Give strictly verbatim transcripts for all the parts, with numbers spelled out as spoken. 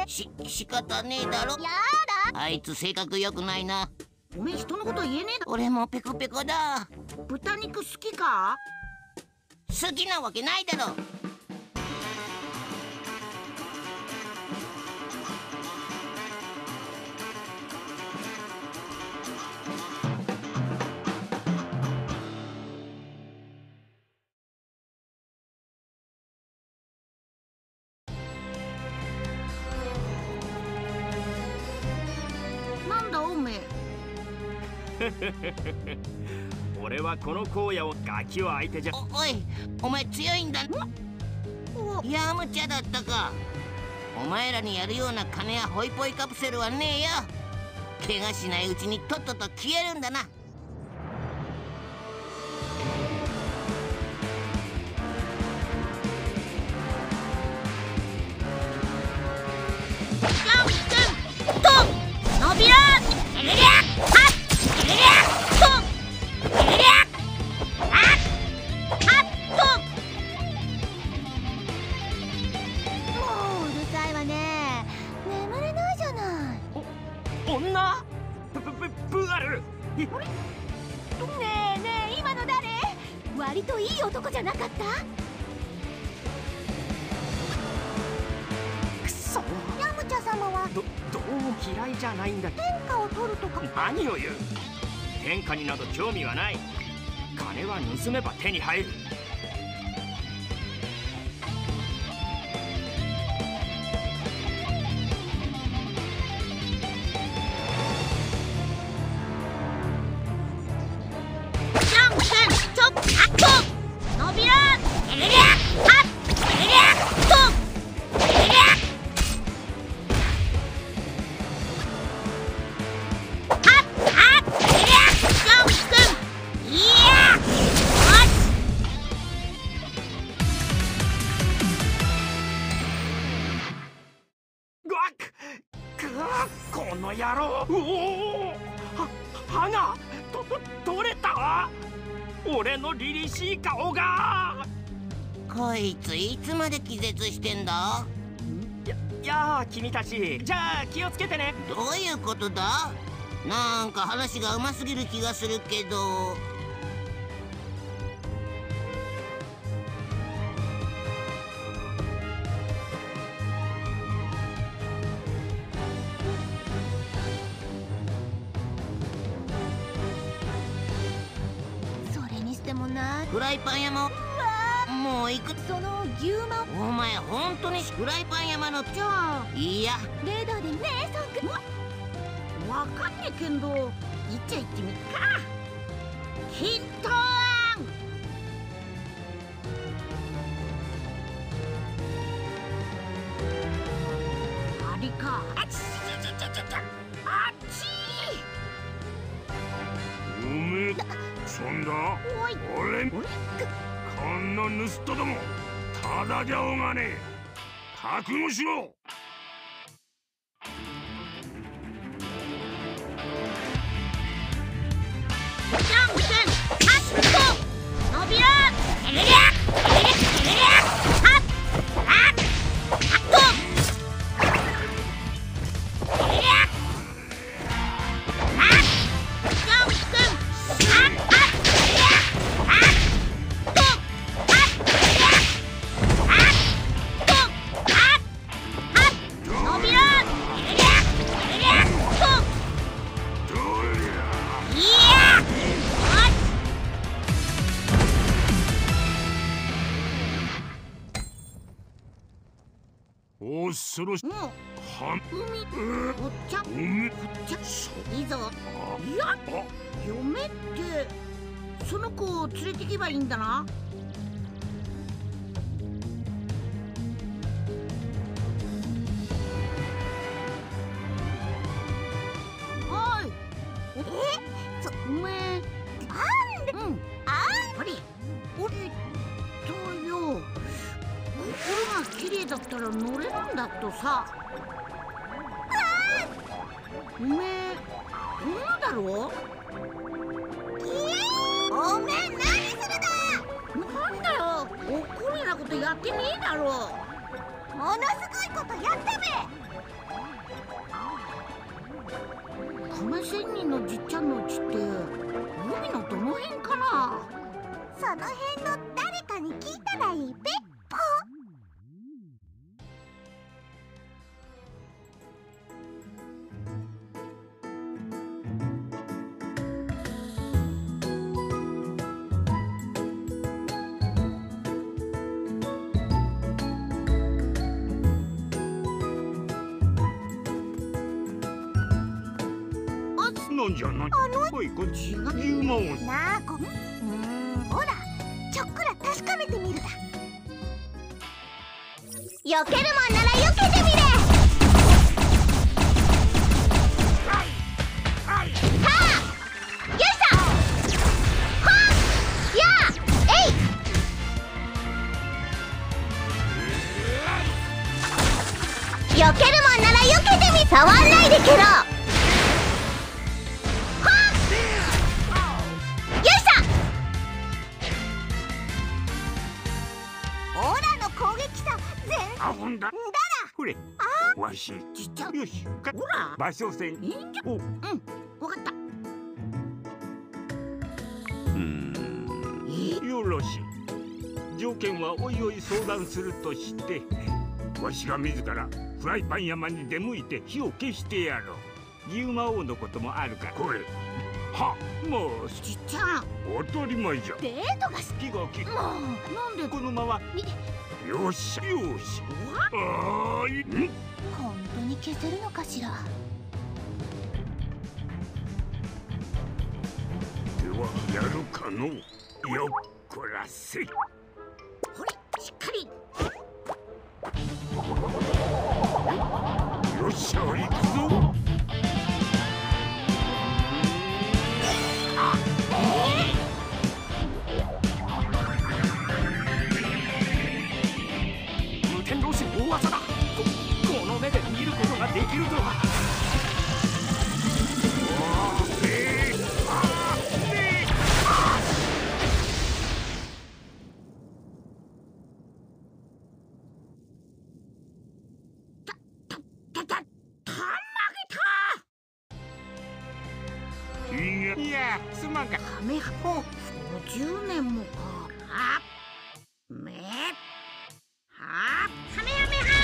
し仕方ねえだろ。 やだ。 あいつ性格良くないな。 おめえ人のこと言えねえだ。 俺もペコペコだ。 豚肉好きか？ 好きなわけないだろ。 なんだおめえ。 俺はこの荒野をガキを相手じゃ。 おおい、お前強いんだ。やむちゃだったか。お前らにやるような金やホイポイカプセルはねえよ。怪我しないうちにとっとと消えるんだな。 伸びろ。エレリアはっエレリアとエレリアはっはっと。もううるさいわね。眠れないじゃない。 お女ブブブブーアル。えねえねえ、今の誰？割といい男じゃなかった？ くそ。 ヤムチャ様はどどうも嫌いじゃないんだ。 天下を取るとか。 何を言う。天下になど興味はない。金は盗めば手に入る。 じゃんけんちょっと伸びろ。エレリアはっエレリアとエレリアこの野郎。おお、は歯がとと取れた。俺の凛々しい顔が。 こいついつまで気絶してんだ。 ややあ君たち、じゃあ気をつけてね。 どういうことだ。なんか話がうますぎる気がするけど。 それにしてもな。 フライパン山。もう行く。 その牛まん。 お前本当にフライパン山の。 じゃあいやレーダーでねえさんくわかんねえけんど、いっちゃいってみっか。ヒントーン。あれか。あちちちちちちちあっちおめえそんだ。 おい俺こんな盗人どもただじゃおがねえ。覚悟しろ。 じゃんけんあっと伸びろ。エレリアエレリアエレリアはっはっはっとエレリアはっじゃんけんはっはっエレリアはっとはっエレリアはっとはっはっ伸びろ。エレリアエレリアとどりゃ。 いや恐ろしい。 もうはん海お茶おめこっちゃいいぞ。 あいやあ嫁ってその子を連れてけばいいんだな。おいえそおめえなんでうんあんあれ俺とよ心が綺麗だったら乗れるんだとさ。おめえ女だろ。おめえ何するだ。なんだよおこめなことやってねえだろ。ものすごいことやったべ。 その辺の誰かに聞いたらいいべっぽ。 なんじゃない。おい、こっちが牛魔王なあこ、うーん、ほらちょっくら確かめてみるだ。避けるもんなら避けてみれ。 はいはい。 はあ、よいしょ。はあ、やあ、えい。避けるもんなら避けてみ。触んないでケロ。 あほんだ。 んだらほれ。わし。 ちっちゃ。 よし。かほら。 場所線。 いいんじゃ。 お。 うん。わかった。 うん。よろしい。条件はおいおい相談するとして、わしが自らフライパン山に出向いて火を消してやろう。牛魔王のこともあるから。これ。は。もうちっちゃ。 当たり前じゃ。 デートが好きがき。 もうなんでこのまま。よしよし。ああい。ん。 本当に消せるのかしら。 ではやるかの。よっこらせ。 ほれ、しっかり。 よっしゃ行くぞ。 大技だ。こ, この目で見ることができるとは。たたたたたまげた。 いやすまんか。 カメハポごじゅうねんもか。あめはあ、カメハメハ。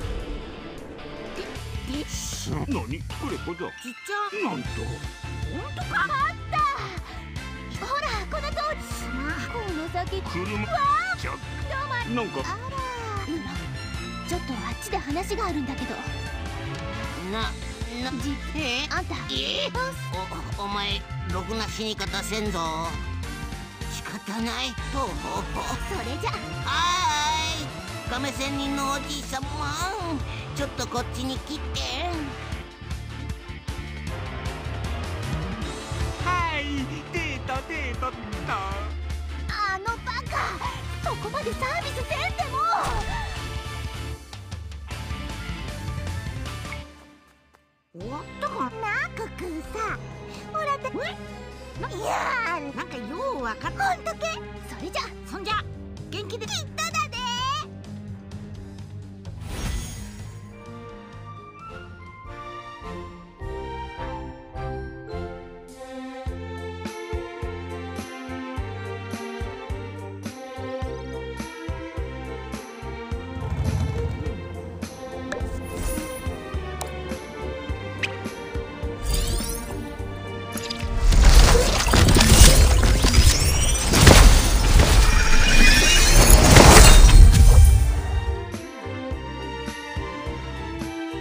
で、で、 す、なに、これこそ。 ちっちゃ。 なんと。 本当か。 あった。ほら、この通り。 すまん。 この先。 車。ちょ。なんか。 あら。ちょっとあっちで話があるんだけど。 な、な、 じ、 えあんた。 えお、お前、ろくな死に方せんぞ。仕方ないと。 それじゃ。 はーい。亀仙人のおじいさま、ちょっとこっちに来て。 はいデートデートっと。 あのバカ、そこまでサービスせんでも。 終わったかなあコクーさ、ほらだ。いやー、 なんかようわかっほんとけ。それじゃ、 そんじゃ元気で。 きっとだで。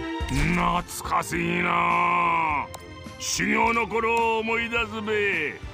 懐かしいな。修行の頃を思い出すべ。